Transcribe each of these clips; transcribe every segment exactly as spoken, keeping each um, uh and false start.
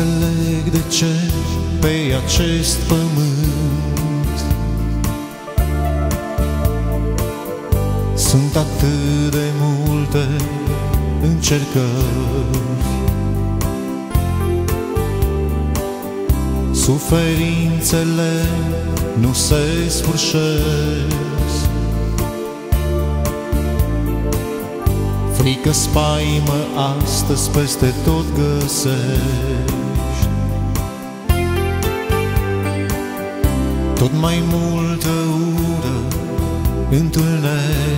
înțeleg de ce pe acest pământ sunt atât de multe încercări. Suferințele nu se sfârșesc, frică, spaimă astăzi peste tot găsești. Tot mai multă ură întâlnești.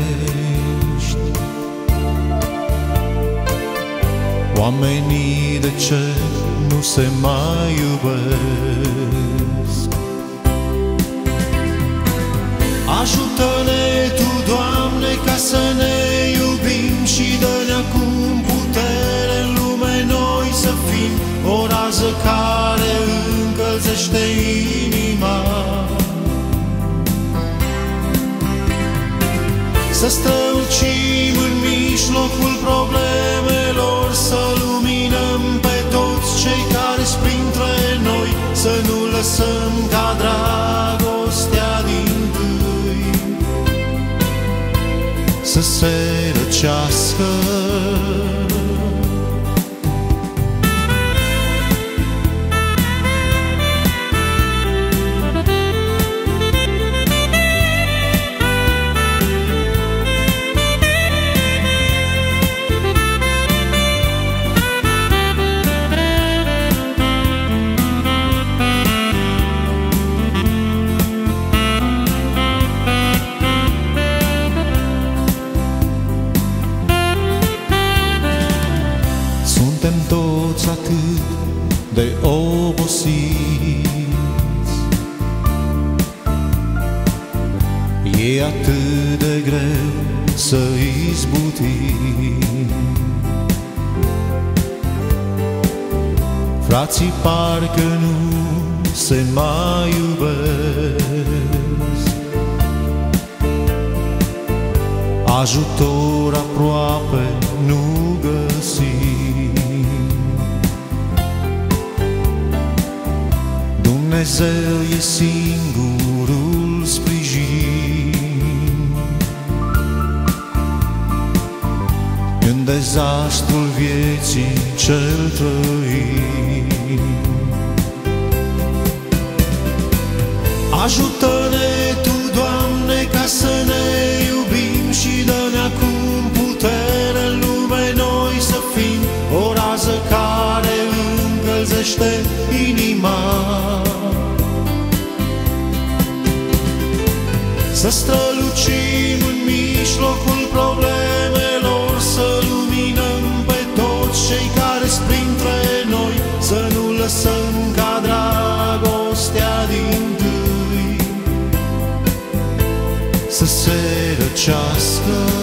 Oamenii de ce nu se mai iubesc? Ajută-ne Tu, Doamne, ca să ne iubim și dă-ne acum putere în lume noi să fim o rază care încălzește inima. Să strălucim în mijlocul problemelor, să luminăm pe toți cei care-s printre noi, să nu lăsăm ca dragostea dintâi să se răcească. Suntem toți atât de obosiți, e atât de greu să izbutim. Frații parcă nu se mai iubesc, ajutor aproape nu găsim. Dumnezeu e singurul sprijin în dezastrul vieții cel trăim. Ajută-ne Tu, Doamne, ca să ne iubim și dă-ne acum putere în lume noi să fim o rază care încălzește inima. Să strălucim în mijlocul problemelor, să luminăm pe toți cei care-s printre noi, să nu lăsăm ca dragostea dintâi să se răcească.